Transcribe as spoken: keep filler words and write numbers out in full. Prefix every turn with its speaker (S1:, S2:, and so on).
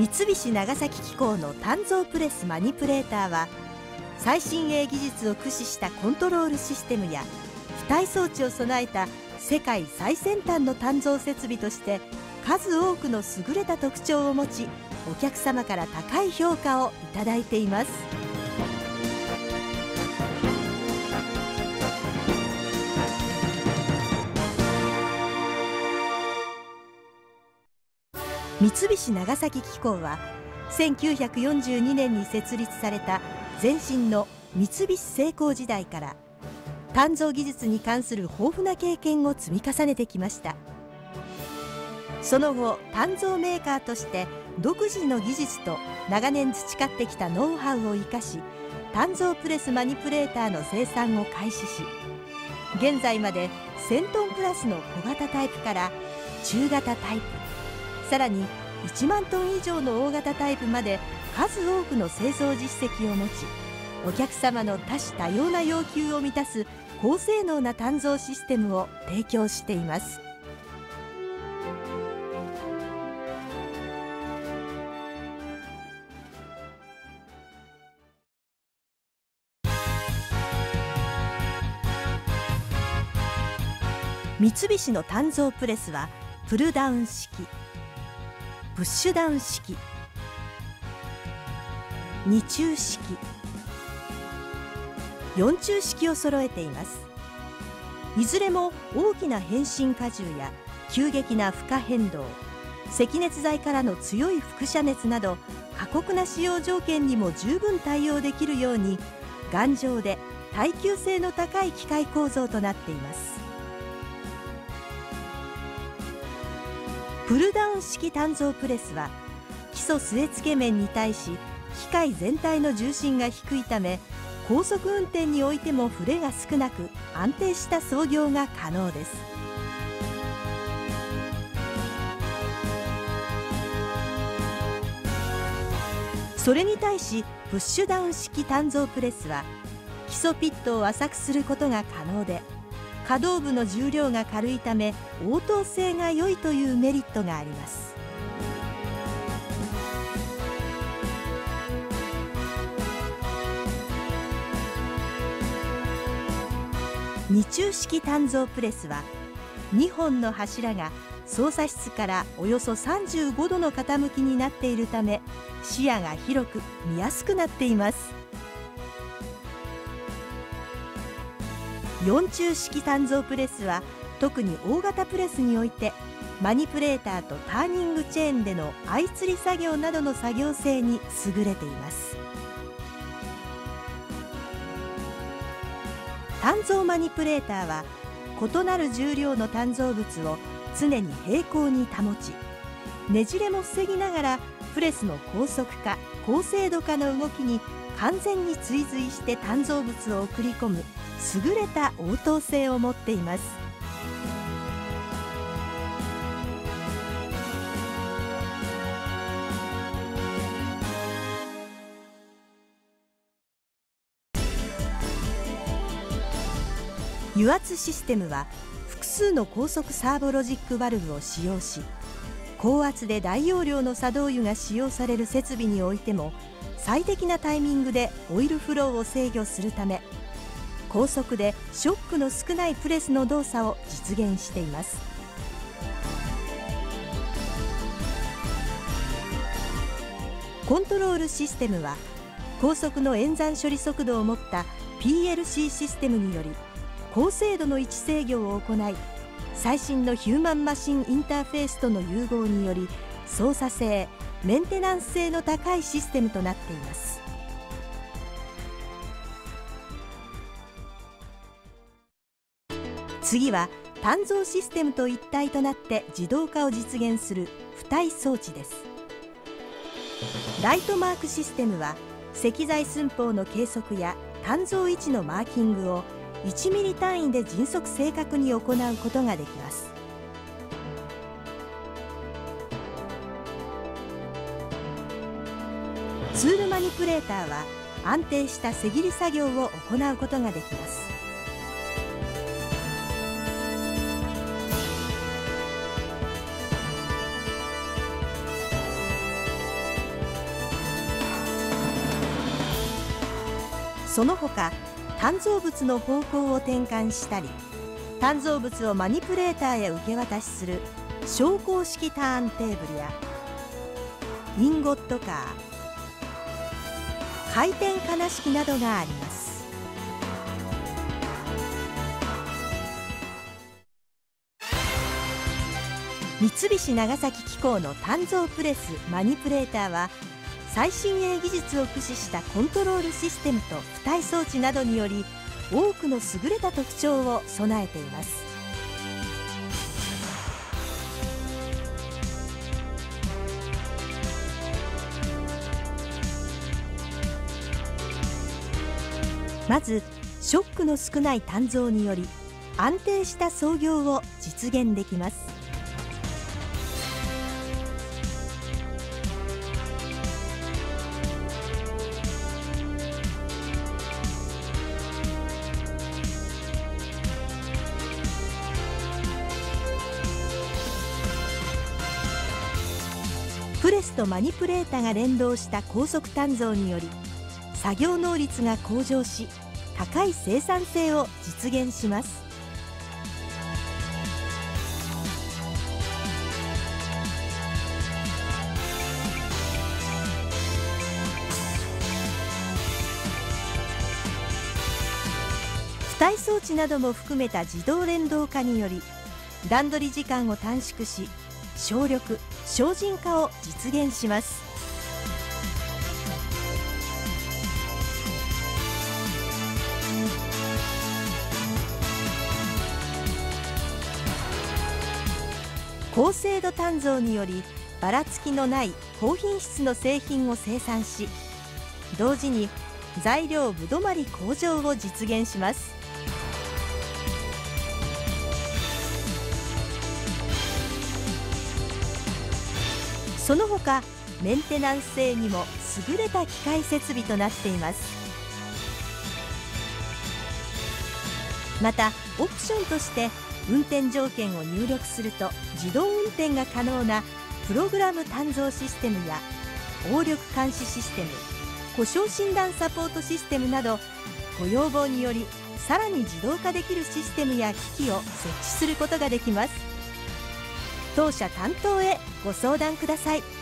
S1: 三菱長崎機構の鍛造プレスマニプレーターは、最新鋭技術を駆使したコントロールシステムや付帯装置を備えた世界最先端の鍛造設備として数多くの優れた特徴を持ち、お客様から高い評価をいただいています。三菱長崎機構はせんきゅうひゃくよんじゅうにねんに設立された前身の三菱製鋼時代から鍛造技術に関する豊富な経験を積み重ねてきました。その後、鍛造メーカーとして独自の技術と長年培ってきたノウハウを生かし、鍛造プレスマニプレーターの生産を開始し、現在までせんトンクラスの小型タイプから中型タイプ、さらにいちまんトン以上の大型タイプまで数多くの製造実績を持ち、お客様の多種多様な要求を満たす高性能な鍛造システムを提供しています。三菱の鍛造プレスはプルダウン式、プッシュダウン式、に中式、よん中式を揃えています。いずれも大きな変身荷重や急激な負荷変動、赤熱材からの強い輻射熱など過酷な使用条件にも十分対応できるように、頑丈で耐久性の高い機械構造となっています。プルダウン式鍛造プレスは基礎据え付け面に対し機械全体の重心が低いため、高速運転においても振れが少なく安定した操業が可能です。それに対しプッシュダウン式鍛造プレスは基礎ピットを浅くすることが可能で、可動部の重量が軽いため応答性が良いというメリットがあります。に中式鍛造プレスはにほんの柱が操作室からおよそさんじゅうごどの傾きになっているため、視野が広く見やすくなっています。よん中式鍛造プレスは特に大型プレスにおいてマニプレーターとターニングチェーンでの相釣り作業などの作業性に優れています。鍛造マニプレーターは異なる重量の鍛造物を常に平行に保ち、ねじれも防ぎながらプレスの高速化高精度化の動きに完全に追随して鍛造物を送り込む優れた応答性を持っています。油圧システムは複数の高速サーボロジックバルブを使用し、高圧で大容量の作動油が使用される設備においても最適なタイミングでオイルフローを制御するため、高速でショックの少ないプレスの動作を実現しています。コントロールシステムは高速の演算処理速度を持った ピーエルシー システムにより高精度の位置制御を行い、最新のヒューマンマシンインターフェースとの融合により操作性・メンテナンス性の高いシステムとなっています。次は鍛造システムと一体となって自動化を実現する付帯装置です。ライトマークシステムは石材寸法の計測や鍛造位置のマーキングをいちミリ単位で迅速正確に行うことができます。ツールマニプレーターは安定した背切り作業を行うことができます。 その他鍛造物の方向を転換したり、鍛造物をマニピュレーターへ受け渡しする昇降式ターンテーブルやインゴットカー、回転金式などがあります。三菱長崎機構の鍛造プレスマニピュレーターは、最新鋭技術を駆使したコントロールシステムと付帯装置などにより、多くの優れた特徴を備えています。まずショックの少ない鍛造により、安定した操業を実現できます。プレスとマニピュレータが連動した高速鍛造により、作業能率が向上し、高い生産性を実現します。付帯装置なども含めた自動連動化により、段取り時間を短縮し、省力・省人化を実現します。高精度鍛造により、ばらつきのない高品質の製品を生産し、同時に材料ぶどまり向上を実現します。その他メンテナンス性にも優れた機械設備となっています。またオプションとして運転条件を入力すると自動運転が可能なプログラム鍛造システムや応力監視システム、故障診断サポートシステムなど、ご要望によりさらに自動化できるシステムや機器を設置することができます。当社担当へご相談ください。